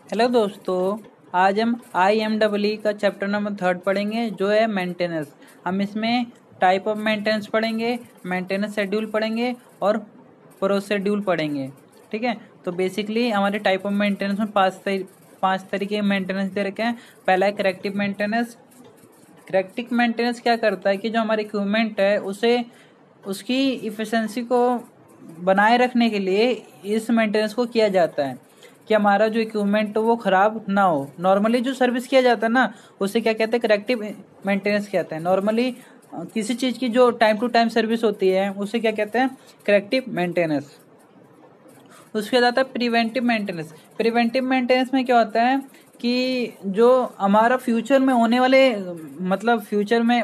Hello दोस्तों, आज हम IMEE का चैप्टर नंबर 3 पढ़ेंगे जो है मेंटेनेंस। हम इसमें टाइप ऑफ मेंटेनेंस पढ़ेंगे, मेंटेनेंस शेड्यूल पढ़ेंगे और प्रोसीड्यूल पढ़ेंगे। ठीक है, तो बेसिकली हमारे टाइप ऑफ मेंटेनेंस में पांच तरीके के मेंटेनेंस दे रखे हैं। पहला है करेक्टिव मेंटेनेंस। करेक्टिव मेंटेनेंस क्या करता है कि जो हमारे इक्विपमेंट है उसे उसकी इफिशिएंसी को बनाए रखने के लिए इस मेंटेनेंस को किया जाता है कि हमारा जो इक्विपमेंट हो वो खराब ना हो। नॉर्मली जो सर्विस किया जाता है ना उसे क्या कहते हैं, करेक्टिव मेंटेनेंस कहते हैं। नॉर्मली किसी चीज की जो टाइम टू टाइम सर्विस होती है उसे क्या कहते हैं, करेक्टिव मेंटेनेंस। उसके बाद आता है प्रिवेंटिव मेंटेनेंस। प्रिवेंटिव मेंटेनेंस में क्या होता है कि जो हमारा फ्यूचर में होने वाले, मतलब फ्यूचर में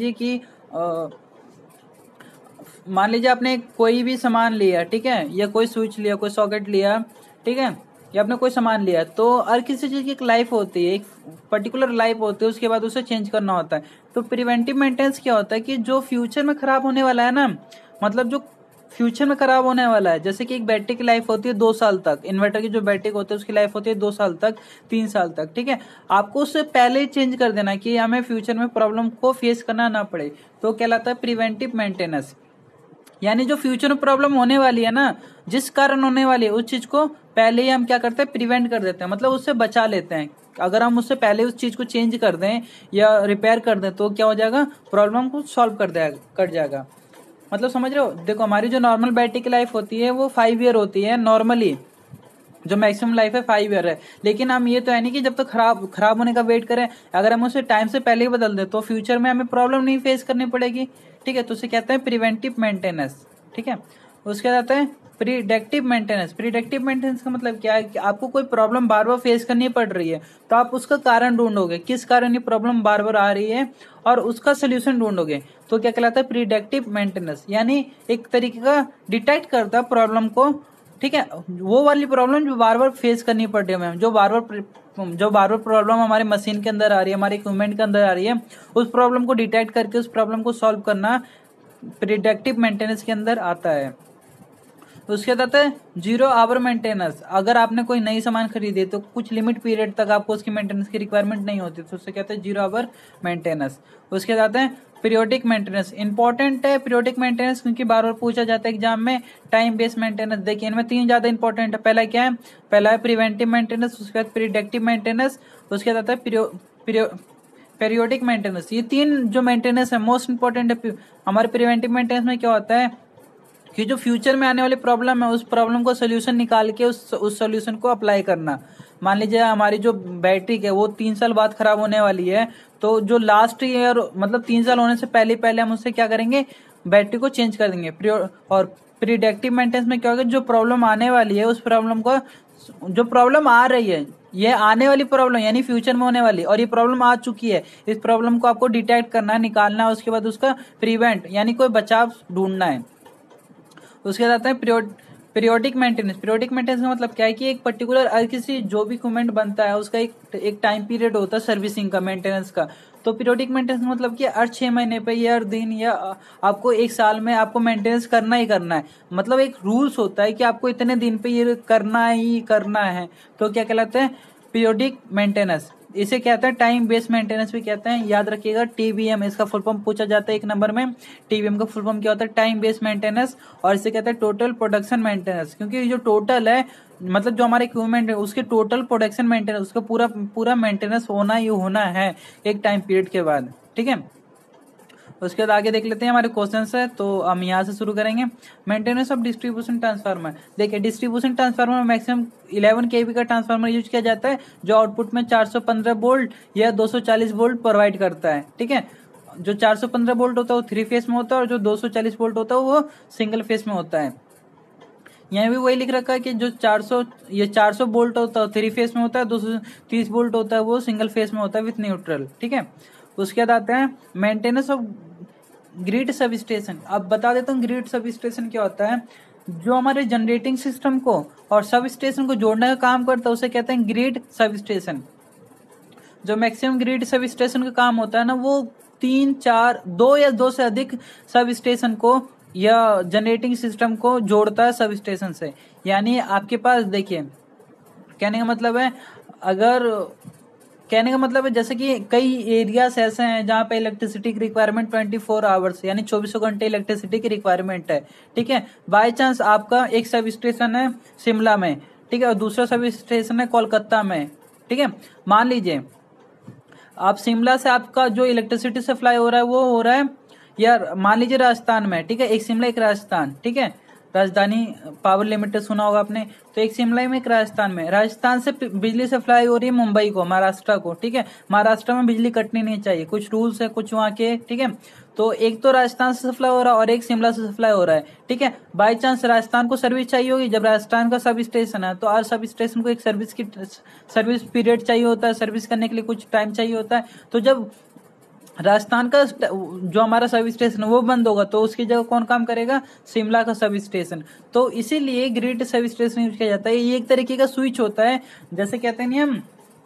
मान लीजिए आपने कोई भी सामान लिया, ठीक है, या कोई स्विच लिया, कोई सॉकेट लिया, ठीक है, या आपने कोई सामान लिया, तो हर किसी चीज की एक लाइफ होती है, एक पर्टिकुलर लाइफ होती है, उसके बाद उसे चेंज करना होता है। तो प्रिवेंटिव मेंटेनेंस क्या होता है कि जो फ्यूचर में खराब होने वाला है ना, मतलब जो फ्यूचर में खराब होने वाला है, जैसे कि एक बैटरी की लाइफ होती है 2 साल तक, इन्वर्टर की जो बैटरी होती है उसकी लाइफ होती है 2 साल तक, 3 साल तक, ठीक है। आपको उससे पहले ही चेंज कर देना कि हमें फ्यूचर में प्रॉब्लम को फेस करना ना पड़े, तो कहलाता है प्रिवेंटिव मेंटेनेंस। यानी जो फ्यूचर में प्रॉब्लम होने वाली है ना, जिस कारण होने वाली है उस चीज को पहले ही हम क्या करते हैं, प्रिवेंट कर देते हैं, मतलब उससे बचा लेते हैं। अगर हम उससे पहले उस चीज को चेंज कर दें या रिपेयर कर दें तो क्या हो जाएगा, प्रॉब्लम को सॉल्व कर जाएगा। मतलब समझ रहे हो, देखो हमारी जो नॉर्मल बैटरी की लाइफ होती है वो 5 ईयर होती है नॉर्मली, जो मैक्सिमम लाइफ है 5 ईयर है। लेकिन हम ये तो है नहीं कि जब तक खराब होने का वेट करें, अगर हम उसे टाइम से पहले ही बदल दें तो फ्यूचर में हमें प्रॉब्लम नहीं फेस करनी पड़ेगी। ठीक है, तो उसे कहते हैं प्रिवेंटिव मेंटेनेंस। ठीक है, उसके बाद आता है प्रिडेक्टिव मेंटेनेंस। प्रिडेक्टिव मेंटेनेंस का मतलब क्या है कि आपको कोई प्रॉब्लम बार बार फेस करनी पड़ रही है तो आप उसका कारण ढूंढोगे, किस कारण ये प्रॉब्लम बार बार आ रही है, और उसका सोल्यूशन ढूंढोगे, तो क्या कहलाता है, प्रिडेक्टिव मेंटेनेंस। यानी एक तरीके का डिटेक्ट करता है प्रॉब्लम को। ठीक है, वो वाली प्रॉब्लम जो बार बार फेस करनी पड़ रही है हमें, जो बार बार प्रॉब्लम हमारे मशीन के अंदर आ रही है, हमारे इक्विपमेंट के अंदर आ रही है, उस प्रॉब्लम को डिटेक्ट करके उस प्रॉब्लम को सॉल्व करना प्रिडेक्टिव मेंटेनेंस के अंदर आता है। उसके बाद आता है 0 आवर मेंटेनेंस। अगर आपने कोई नई सामान खरीदी तो कुछ लिमिट पीरियड तक आपको उसकी मेंटेनेंस की रिक्वायरमेंट नहीं होती, तो उससे कहते हैं 0 आवर मेंटेनेंस। उसके बाद आता है पीरियोडिक मेंटेनेंस। इंपॉर्टेंट है पीरियोडिक मेंटेनेंस क्योंकि बार बार पूछा जाता है एग्जाम में। टाइम बेस्ड मेंटेनेंस, देखिए इनमें 3 ज्यादा इंपॉर्टेंट है। पहला क्या है, पहला है प्रिवेंटिव मेंटेनेंस, उसके बाद प्रिडेक्टिव मेंटेनेंस, उसके बाद आता है पीरियोडिक मेंटेनेंस। ये 3 जो मेंटेनेंस है मोस्ट इंपॉर्टेंट है। हमारे प्रिवेंटिव मेंटेनेंस में क्या होता है कि जो फ्यूचर में आने वाली प्रॉब्लम है उस प्रॉब्लम को सोल्यूशन निकाल के उस सोल्यूशन को अप्लाई करना। मान लीजिए हमारी जो बैटरी है वो 3 साल बाद खराब होने वाली है, तो जो लास्ट ईयर मतलब 3 साल होने से पहले पहले हम उससे क्या करेंगे, बैटरी को चेंज कर देंगे। और प्रिडेक्टिव मेंटेनेंस में क्या होगा, जो प्रॉब्लम आने वाली है उस प्रॉब्लम को, जो प्रॉब्लम आ रही है ये आने वाली प्रॉब्लम यानी फ्यूचर में होने वाली, और ये प्रॉब्लम आ चुकी है, इस प्रॉब्लम को आपको डिटेक्ट करना है, निकालना है, उसके बाद उसका प्रिवेंट यानी कोई बचाव ढूंढना है। उसके बाद आता है पीरियोडिक मेंटेनेंस। पीरियोडिक मेंटेनेंस का मतलब क्या है कि एक पर्टिकुलर किसी जो भी इक्विपमेंट बनता है उसका एक टाइम पीरियड होता है सर्विसिंग का, मेंटेनेंस का। तो पीरियोडिक मेंटेनेंस का मतलब कि हर 6 महीने पे या हर दिन या आपको 1 साल में आपको मेंटेनेंस करना ही करना है। मतलब एक रूल्स होता है कि आपको इतने दिन पे ये करना ही करना है, तो क्या कहलाता है, पीरियोडिक मेंटेनेंस। इसे कहते हैं टाइम बेस्ड मेंटेनेंस भी कहते हैं, याद रखिएगा। टीबीएम इसका फुल फॉर्म पूछा जाता है 1 नंबर में। टीबीएम का फुल फॉर्म क्या होता है, टाइम बेस्ड मेंटेनेंस, और इसे कहते हैं टोटल प्रोडक्शन मेंटेनेंस, क्योंकि जो टोटल है मतलब जो हमारे इक्विपमेंट है उसके टोटल प्रोडक्शन मेंटेनेंस, उसका पूरा पूरा मेंटेनेंस होना ही होना है एक टाइम पीरियड के बाद। ठीक है, उसके बाद आगे देख लेते हैं हमारे क्वेश्चंस है, तो हम यहाँ से शुरू करेंगे। Maintenance of distribution transformer. देखिए डिस्ट्रीब्यूशन ट्रांसफार्मर में मैक्सिमम 11 केवी का ट्रांसफार्मर यूज किया जाता है, जो आउटपुट में 415 वोल्ट या 240 वोल्ट प्रोवाइड करता है। ठीक है, जो 415 वोल्ट होता है वो 3 फेस में होता है, और जो 240 वोल्ट होता है वो सिंगल फेस में होता है। यहाँ भी वही लिख रखा है कि जो 400 वोल्ट होता है 3 फेस में होता है, 230 वोल्ट होता है वो सिंगल फेस में होता है विथ न्यूट्रल। ठीक है, उसके बाद आते हैं maintenance of grid sub station. अब बता देता हूँ ग्रिड सब स्टेशन क्या होता है। जो हमारे जनरेटिंग सिस्टम को और सब स्टेशन को जोड़ने का काम करता है उसे कहते हैं ग्रिड सब स्टेशन। जो मैक्सिमम ग्रिड सब स्टेशन का काम होता है ना, वो 3 4 2 या 2 से अधिक सब स्टेशन को या जनरेटिंग सिस्टम को जोड़ता है सब स्टेशन से। यानी आपके पास देखिए, कहने का मतलब है अगर कहने का मतलब है जैसे कि कई एरियाज ऐसे हैं जहाँ पे इलेक्ट्रिसिटी की रिक्वायरमेंट 24 आवर्स यानी 24 घंटे इलेक्ट्रिसिटी की रिक्वायरमेंट है, ठीक है। बाय चांस आपका एक सब स्टेशन है शिमला में, ठीक है, और दूसरा सब स्टेशन है कोलकाता में, ठीक है। मान लीजिए आप शिमला से आपका जो इलेक्ट्रिसिटी सप्लाई हो रहा है वो हो रहा है यार मान लीजिए राजस्थान में, ठीक है, एक शिमला एक राजस्थान, ठीक है, राजधानी पावर लिमिटेड सुना होगा आपने। तो एक शिमला में एक राजस्थान में, राजस्थान से बिजली सप्लाई हो रही है मुंबई को, महाराष्ट्र को, ठीक है। महाराष्ट्र में बिजली कटनी नहीं चाहिए, कुछ रूल्स है कुछ वहाँ के, ठीक है। तो एक तो राजस्थान से सप्लाई हो रहा है और एक शिमला से सप्लाई हो रहा है, ठीक है। बाई चांस राजस्थान को सर्विस चाहिए होगी, जब राजस्थान का सब स्टेशन है तो हर सब स्टेशन को एक सर्विस पीरियड चाहिए होता है, सर्विस करने के लिए कुछ टाइम चाहिए होता है। तो जब राजस्थान का जो हमारा सब स्टेशन है वो बंद होगा तो उसकी जगह कौन काम करेगा, शिमला का सब स्टेशन। तो इसीलिए ग्रिड सब स्टेशन यूज किया जाता है। ये एक तरीके का स्विच होता है, जैसे कहते हैं नहीं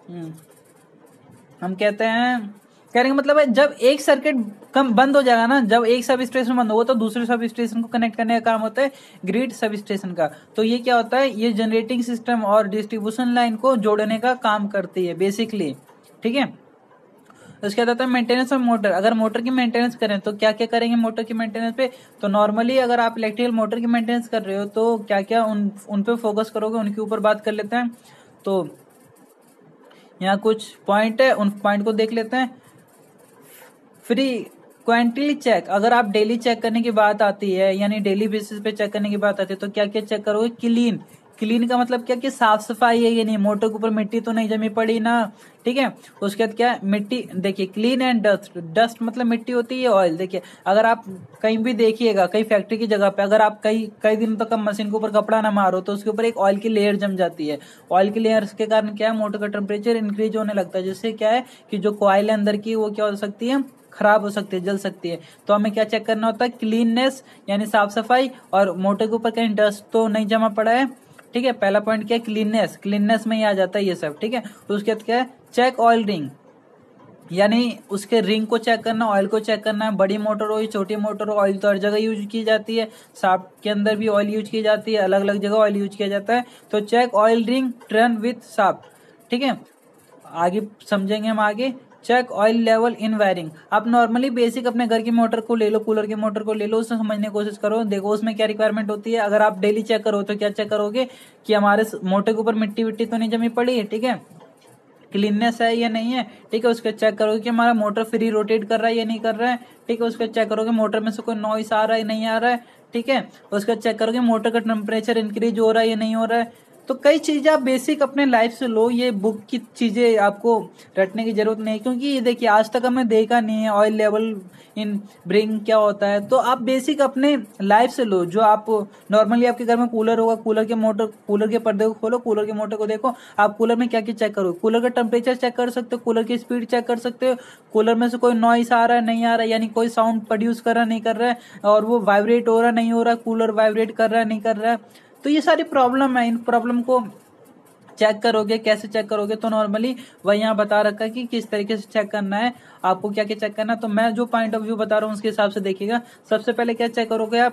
हम कहते हैं, कहने का मतलब है जब एक सर्किट कम बंद हो जाएगा ना, जब एक सब स्टेशन बंद होगा तो दूसरे सब स्टेशन को कनेक्ट करने का काम होता है ग्रिड सब स्टेशन का। तो ये क्या होता है, ये जनरेटिंग सिस्टम और डिस्ट्रीब्यूशन लाइन को जोड़ने का काम करती है बेसिकली, ठीक है। उसके बाद आता है मेंटेनेंस ऑफ मोटर। अगर मोटर की मेंटेनेंस करें तो क्या क्या करेंगे मोटर की मेंटेनेंस पे, तो नॉर्मली अगर आप इलेक्ट्रिकल मोटर की मेंटेनेंस कर रहे हो तो क्या क्या उन पे फोकस करोगे, उनके ऊपर बात कर लेते हैं। तो यहाँ कुछ पॉइंट है, उन पॉइंट को देख लेते हैं। फ्री क्वांटिटी चेक, अगर आप डेली चेक करने की बात आती है यानी डेली बेसिस पे चेक करने की बात आती है तो क्या क्या चेक करोगे, क्लीन। क्लीन का मतलब क्या कि साफ सफाई है ये नहीं, मोटर के ऊपर मिट्टी तो नहीं जमी पड़ी ना, ठीक है। उसके बाद क्या मिट्टी, देखिए क्लीन एंड डस्ट, डस्ट मतलब मिट्टी होती है, ऑयल। देखिए अगर आप कहीं भी देखिएगा, कई फैक्ट्री की जगह पे अगर आप कई कई दिन तक मशीन के ऊपर कपड़ा ना मारो तो उसके ऊपर एक ऑयल की लेयर जम जाती है। ऑयल की लेयर के कारण क्या है, मोटर का टेम्परेचर इंक्रीज होने लगता है, जिससे क्या है कि जो कॉइल है अंदर की वो क्या हो सकती है, खराब हो सकती है, जल सकती है। तो हमें क्या चेक करना होता है, क्लीननेस यानी साफ सफाई, और मोटर के ऊपर कहीं डस्ट तो नहीं जमा पड़ा है, ठीक है। पहला पॉइंट क्या है, क्लीननेस, क्लीननेस में ही आ जाता है ये सब, ठीक है। उसके बाद क्या है, चेक ऑयल रिंग, यानी उसके रिंग को चेक करना, ऑयल को चेक करना है। बड़ी मोटर हो छोटी मोटर हो, ऑयल तो हर जगह यूज की जाती है, शाफ्ट के अंदर भी ऑयल यूज की जाती है, अलग अलग जगह ऑयल यूज किया जाता है। तो check oil ring turn with shaft, ठीक है। आगे समझेंगे हम आगे। Check oil level in wiring, आप नॉर्मली बेसिक अपने घर की मोटर को ले लो, कूलर की मोटर को ले लो, उससे समझने की कोशिश करो, देखो उसमें क्या रिक्वायरमेंट होती है। अगर आप डेली चेक करो तो क्या चेक करोगे कि हमारे मोटर के ऊपर मिट्टी विट्टी तो नहीं जमी पड़ी है, ठीक है, क्लीननेस है या नहीं है, ठीक है। उसका चेक करोगे कि हमारा मोटर फ्री रोटेट कर रहा है या नहीं कर रहा है, ठीक है। उसका चेक करोगे मोटर में से कोई नॉइस आ रहा है नहीं आ रहा है, ठीक है। उसका चेक करोगे मोटर का टेम्परेचर इंक्रीज हो रहा है या नहीं हो रहा है। तो कई चीजें आप बेसिक अपने लाइफ से लो, ये बुक की चीजें आपको रटने की जरूरत नहीं, क्योंकि ये देखिए आज तक हमने देखा नहीं है ऑयल लेवल इन ब्रिंग क्या होता है। तो आप बेसिक अपने लाइफ से लो, जो आप नॉर्मली आपके घर में कूलर होगा, कूलर के मोटर, कूलर के पर्दे को खोलो, कूलर के मोटर को देखो, आप कूलर में क्या क्या चेक करो, कूलर का टेम्परेचर चेक कर सकते हो, कूलर की स्पीड चेक कर सकते हो, कूलर में से कोई नॉइस आ रहा है नहीं आ रहा है, यानी कोई साउंड प्रोड्यूस कर रहा नहीं कर रहा है, और वो वाइब्रेट हो रहा नहीं हो रहा, कूलर वाइब्रेट कर रहा है नहीं कर रहा है। तो ये सारी प्रॉब्लम है, इन प्रॉब्लम को चेक करोगे, कैसे चेक करोगे, तो नॉर्मली वही यहाँ बता रखा है कि किस तरीके से चेक करना है, आपको क्या क्या चेक करना है। तो मैं जो पॉइंट ऑफ व्यू बता रहा हूँ उसके हिसाब से देखिएगा। सबसे पहले क्या चेक करोगे आप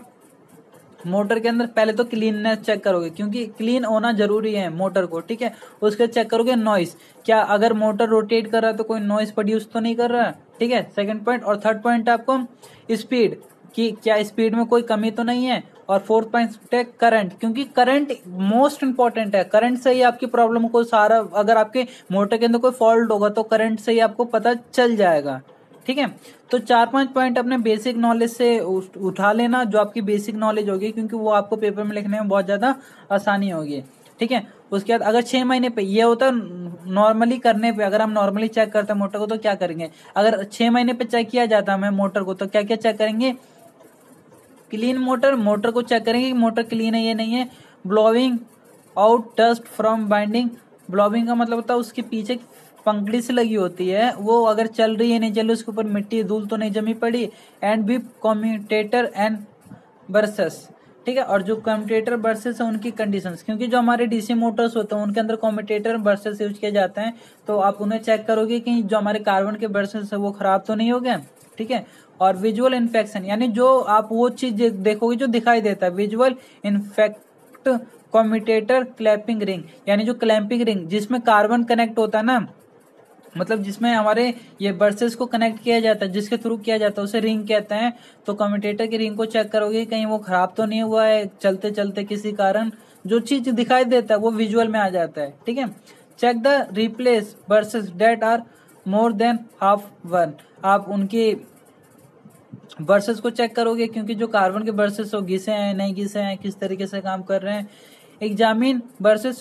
मोटर के अंदर, पहले तो क्लीननेस चेक करोगे क्योंकि क्लीन होना जरूरी है मोटर को, ठीक है। उसके चेक करोगे नॉइस, क्या अगर मोटर रोटेट कर रहा है तो कोई नॉइस प्रोड्यूस तो नहीं कर रहा है, ठीक है, सेकंड पॉइंट। और थर्ड पॉइंट आपको स्पीड, कि क्या स्पीड में कोई कमी तो नहीं है। और फोर्थ पॉइंट है करंट, क्योंकि करंट मोस्ट इंपॉर्टेंट है, करंट से ही आपकी प्रॉब्लम को सारा, अगर आपके मोटर के अंदर कोई फॉल्ट होगा तो करंट से ही आपको पता चल जाएगा, ठीक है। तो 4-5 पॉइंट अपने बेसिक नॉलेज से उठा लेना, जो आपकी बेसिक नॉलेज होगी, क्योंकि वो आपको पेपर में लिखने में बहुत ज्यादा आसानी होगी, ठीक है। उसके बाद अगर 6 महीने पे ये होता है नॉर्मली करने पे, अगर हम नॉर्मली चेक करते हैं मोटर को तो क्या करेंगे, अगर 6 महीने पे चेक किया जाता है हमें मोटर को तो क्या क्या चेक करेंगे, क्लीन मोटर, मोटर को चेक करेंगे कि मोटर क्लीन है ये नहीं है। Blowing out dust from binding, blowing का मतलब होता है उसके पीछे पंखड़ी से लगी होती है, वो अगर चल रही है नहीं चल रही, उसके ऊपर मिट्टी धूल तो नहीं जमी पड़ी। एंड भी कम्यूटेटर एंड बर्सेस, ठीक है। और जो कम्यूटेटर बर्सेस है उनकी कंडीशंस, क्योंकि जो हमारे डीसी मोटर्स होते हैं उनके अंदर कम्यूटेटर बर्सेस यूज किए जाते हैं, तो आप उन्हें चेक करोगे कि जो हमारे कार्बन के बर्सेस है वो खराब तो नहीं हो गए, ठीक है। और विजुअल इन्फेक्शन, यानी जो आप वो चीज देखोगे जो दिखाई देता है, visual infect connect commutator clamping ring, यानी जो क्लैंपिंग रिंग जिसमें कार्बन कनेक्ट होता है ना, मतलब जिसमें हमारे ये बर्सेस को कनेक्ट किया जाता है, जिसके थ्रू किया जाता है उसे रिंग कहते हैं। तो कम्यूटेटर की रिंग को चेक करोगे कहीं वो खराब तो नहीं हुआ है, चलते चलते किसी कारण जो चीज दिखाई देता है वो विजुअल में आ जाता है, ठीक है। Check the replace brushes that are more than half one, आप उनकी बर्सेस को चेक करोगे क्योंकि जो कार्बन के बर्सेस हो घिसे हैं नहीं घिसे हैं, किस तरीके से काम कर रहे हैं। Examine brushes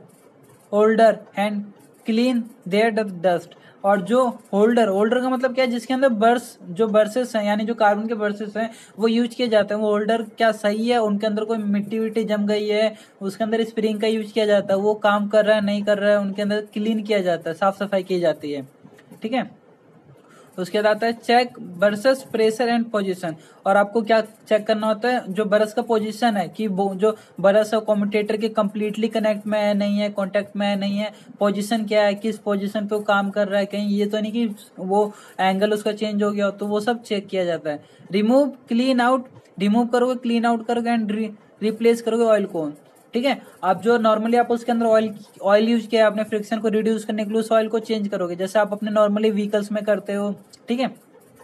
holder and clean their dust, और जो होल्डर का मतलब क्या है, जिसके अंदर जो बर्सेस हैं यानी जो कार्बन के बर्सेस हैं वो यूज किए जाते हैं, वो होल्डर क्या सही है, उनके अंदर कोई मिट्टी विट्टी जम गई है, उसके अंदर स्प्रिंग का यूज किया जाता है, वो काम कर रहा है नहीं कर रहा है, उनके अंदर क्लीन किया जाता है, साफ सफाई की जाती है, ठीक है। उसके बाद आता है चेक बरस प्रेशर एंड पोजीशन, और आपको क्या चेक करना होता है, जो बरस का पोजीशन है कि जो बरस है कम्यूटेटर के कंप्लीटली कनेक्ट में है नहीं है, कांटेक्ट में है नहीं है, पोजीशन क्या है, किस पोजीशन पे वो काम कर रहा है, कहीं ये तो नहीं कि वो एंगल उसका चेंज हो गया, तो वो सब चेक किया जाता है। रिमूव क्लीन आउट, रिमूव करोगे क्लीन आउट करोगे एंड रिप्लेस करोगे ऑयल को, ठीक है। आप जो नॉर्मली आप उसके अंदर ऑयल यूज किया आपने फ्रिक्शन को रिड्यूस करने के लिए, उस ऑयल को चेंज करोगे जैसे आप अपने नॉर्मली व्हीकल्स में करते हो, ठीक है।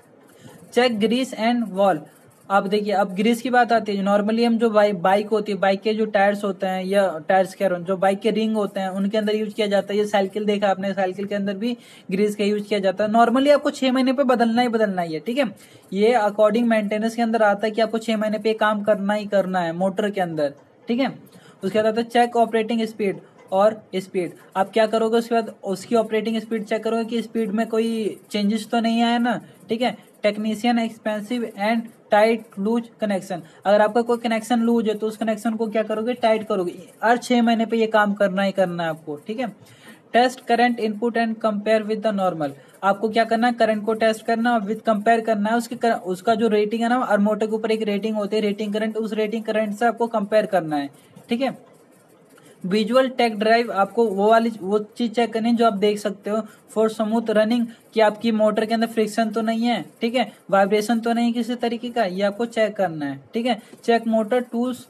चेक ग्रीस एंड वॉल, आप देखिए अब ग्रीस की बात आती है, नॉर्मली हम जो बाइक होती है, बाइक के जो टायर्स होते हैं या टायर्स कह रहा हूँ, जो बाइक के रिंग होते हैं उनके अंदर यूज किया जाता है। ये साइकिल देखा आपने, साइकिल के अंदर भी ग्रीस का यूज किया जाता है। नॉर्मली आपको 6 महीने पे बदलना ही है, ठीक है। ये अकॉर्डिंग मेंटेनेंस के अंदर आता है कि आपको 6 महीने पे काम करना ही करना है मोटर के अंदर, ठीक है। उसके बाद आता है चेक ऑपरेटिंग स्पीड और स्पीड, आप क्या करोगे उसके बाद उसकी ऑपरेटिंग स्पीड चेक करोगे कि स्पीड में कोई चेंजेस तो नहीं आया ना, ठीक है। Technician expensive and tight loose connection, अगर आपका कोई कनेक्शन लूज है तो उस कनेक्शन को क्या करोगे, टाइट करोगे, हर 6 महीने पे ये काम करना ही करना है आपको, ठीक है। Test current input and compare with the normal, आपको क्या करना है, करंट को टेस्ट करना और विद कंपेयर करना है उसका जो रेटिंग है ना, और मोटर के ऊपर एक रेटिंग होती है रेटिंग करंट, उस रेटिंग करंट से आपको कंपेयर करना है, ठीक है। विजुअल टेक ड्राइव, आपको वो चीज चेक करनी है जो आप देख सकते हो फॉर स्मूथ रनिंग, कि आपकी मोटर के अंदर फ्रिक्शन तो नहीं है, ठीक है, वाइब्रेशन तो नहीं किसी तरीके का, ये आपको चेक करना है, ठीक है। Check motor tools,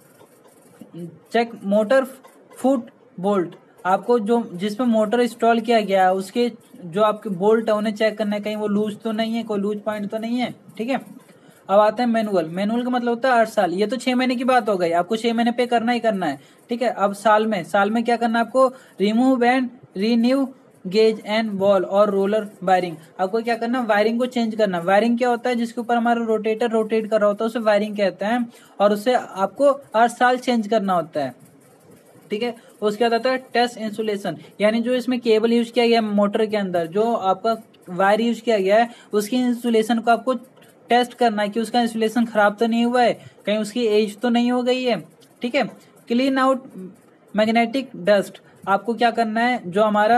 check motor foot bolt, आपको जो जिसमें मोटर इंस्टॉल किया गया है उसके जो आपके बोल्ट है उन्हें चेक करना है, कहीं वो लूज तो नहीं है, कोई लूज पॉइंट तो नहीं है, ठीक है। अब आता है मैनुअल, मैनुअल का मतलब होता है 8 साल, ये तो 6 महीने की बात हो गई, आपको 6 महीने पे करना ही करना है, ठीक है। अब साल में क्या करना है आपको, remove and renew gauge and ball और रोलर वायरिंग, आपको क्या करना है, वायरिंग को चेंज करना। वायरिंग क्या होता है, जिसके ऊपर हमारा रोटेटर रोटेट कर रहा होता है उसे वायरिंग कहते हैं, और उसे आपको हर साल चेंज करना होता है, ठीक है। उसके बाद आता है टेस्ट इंसुलेशन, यानी जो इसमें केबल यूज किया गया है मोटर के अंदर, जो आपका वायर यूज किया गया है उसकी इंसुलेशन को आपको टेस्ट करना है कि उसका इंसुलेशन खराब तो नहीं हुआ है, कहीं उसकी एज तो नहीं हो गई है, ठीक है। क्लीन आउट मैग्नेटिक डस्ट, आपको क्या करना है, जो हमारा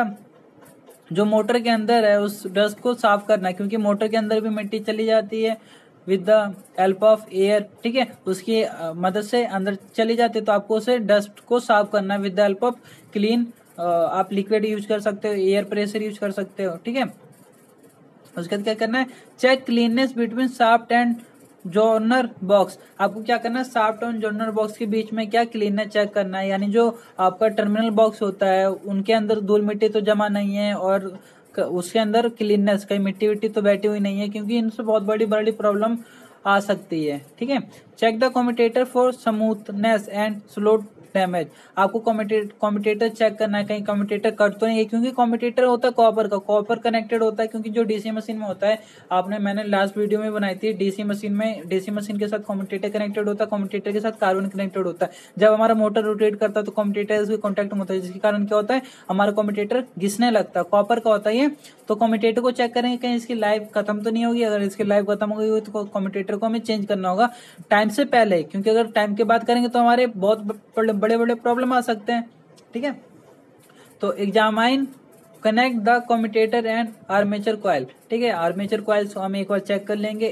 जो मोटर के अंदर है उस डस्ट को साफ करना है, क्योंकि मोटर के अंदर भी मिट्टी चली जाती है with the help of air, ठीक है, उसकी मदद से अंदर चली जाती है, तो आपको उसे डस्ट को साफ करना है with the help of clean, आप लिक्विड यूज कर सकते हो, एयर प्रेशर यूज कर सकते हो, ठीक है। उसके बाद क्या करना है, check cleanness between shaft and journal box, आपको क्या करना है, शाफ्ट और जॉर्नर बॉक्स के बीच में क्या क्लीननेस चेक करना है, यानी जो आपका टर्मिनल बॉक्स होता है उनके अंदर धूल मिट्टी तो जमा नहीं है, और उसके अंदर क्लीननेस कहीं मिट्टी विट्टी तो बैठी हुई नहीं है, क्योंकि इनसे बहुत बड़ी बड़ी प्रॉब्लम आ सकती है, ठीक है। Check the commutator for smoothness and slow damage, आपको कम्यूटेटर चेक करना है कहीं कम्यूटेटर कट तो नहीं है, क्योंकि कम्यूटेटर होता है कॉपर का, कॉपर कनेक्टेड होता है, क्योंकि जो डीसी मशीन में होता है, मैंने लास्ट वीडियो में बनाई थी, डीसी मशीन के साथ कम्यूटेटर कनेक्टेड होता है, कम्यूटेटर के साथ कार्बन कनेक्टेड होता है। जब हमारा मोटर रोटेट करता है तो कम्यूटेटर से कॉन्टेक्ट में होता है, जिसके कारण क्या होता है, हमारा कम्यूटेटर घिसने लगता है, कॉपर का होता है ये। तो कम्यूटेटर को चेक करेंगे कहीं इसकी लाइफ खत्म तो नहीं होगी, अगर इसकी लाइफ खत्म हो गई तो कम्यूटेटर को हमें चेंज करना होगा टाइम से पहले, क्योंकि अगर टाइम के बाद करेंगे तो हमारे बहुत बड़े बड़े प्रॉब्लम आ सकते हैं, ठीक है। तो examine connect the commutator and armature coil, ठीक है, आर्मेचर कॉइल हम एक बार चेक कर लेंगे।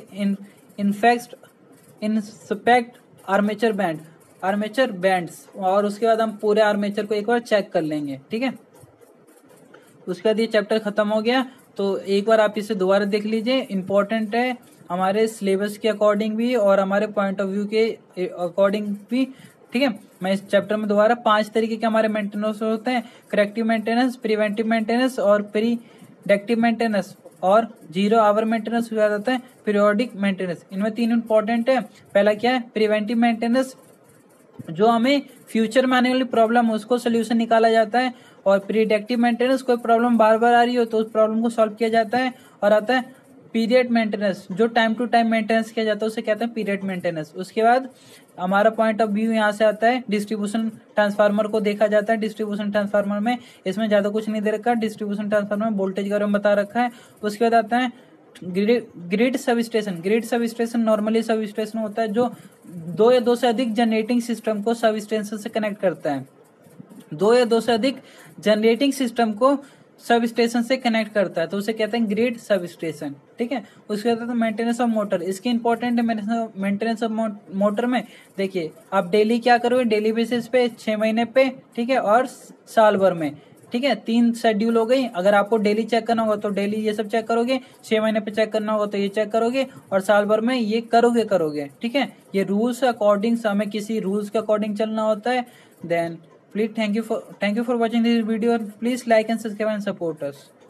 इंस्पेक्ट आर्मेचर बैंड्स, और उसके बाद हम पूरे आर्मेचर को एक बार चेक कर लेंगे, ठीक है। उसके बाद ये चैप्टर खत्म हो गया, तो एक बार आप इसे दोबारा देख लीजिए, इंपॉर्टेंट है हमारे सिलेबस के अकॉर्डिंग भी और हमारे पॉइंट ऑफ व्यू के अकॉर्डिंग भी, ठीक है। मैं इस चैप्टर में दोबारा 5 तरीके के हमारे मेंटेनेंस होते हैं, करेक्टिव मेंटेनेंस, प्रिवेंटिव मेंटेनेंस और प्रीडेक्टिव मेंटेनेंस, और 0 आवर मेंटेनेंस हो जाता है पीरियोडिक मेंटेनेंस। इनमें 3 इंपॉर्टेंट है। पहला क्या है, प्रिवेंटिव मेंटेनेंस, जो हमें फ्यूचर में आने वाली प्रॉब्लम है उसको सोल्यूशन निकाला जाता है, और प्रीडेक्टिव मेंटेनेंस, कोई प्रॉब्लम बार बार आ रही हो तो उस प्रॉब्लम को सॉल्व किया जाता है, और आता है पीरियड मेंटेनेंस, जो टाइम टू टाइम मेंटेनेंस किया जाता है उसे कहते हैं पीरियड मेंटेनेंस। उसके बाद हमारा पॉइंट ऑफ व्यू यहाँ से आता है, डिस्ट्रीब्यूशन ट्रांसफार्मर को देखा जाता है। डिस्ट्रीब्यूशन ट्रांसफार्मर में इसमें ज्यादा कुछ नहीं दे रखा, डिस्ट्रीब्यूशन ट्रांसफार्मर में वोल्टेज के बारे में बता रखा है। उसके बाद आता है grid sub station. Grid sub station normally sub station होता है जो 2 या 2 से अधिक जनरेटिंग सिस्टम को सब स्टेशन से कनेक्ट करता है। 2 या 2 से अधिक जनरेटिंग सिस्टम को सब स्टेशन से कनेक्ट करता है तो उसे कहते हैं ग्रिड सब स्टेशन, ठीक है। उसके बाद मेंटेनेंस ऑफ मोटर, इसकी इंपॉर्टेंट है मेंटेनेंस ऑफ मोटर में। देखिए आप डेली क्या करोगे, डेली बेसिस पे 6 महीने पे, ठीक है, और साल भर में, ठीक है। 3 शेड्यूल हो गई। अगर आपको डेली चेक करना होगा तो डेली ये सब चेक करोगे, 6 महीने पे चेक करना होगा तो ये चेक करोगे, और साल भर में ये करोगे, ठीक है। ये रूल्स अकॉर्डिंग, हमें किसी रूल्स के अकॉर्डिंग चलना होता है। Then please thank you for watching this video. Please like and subscribe and support us.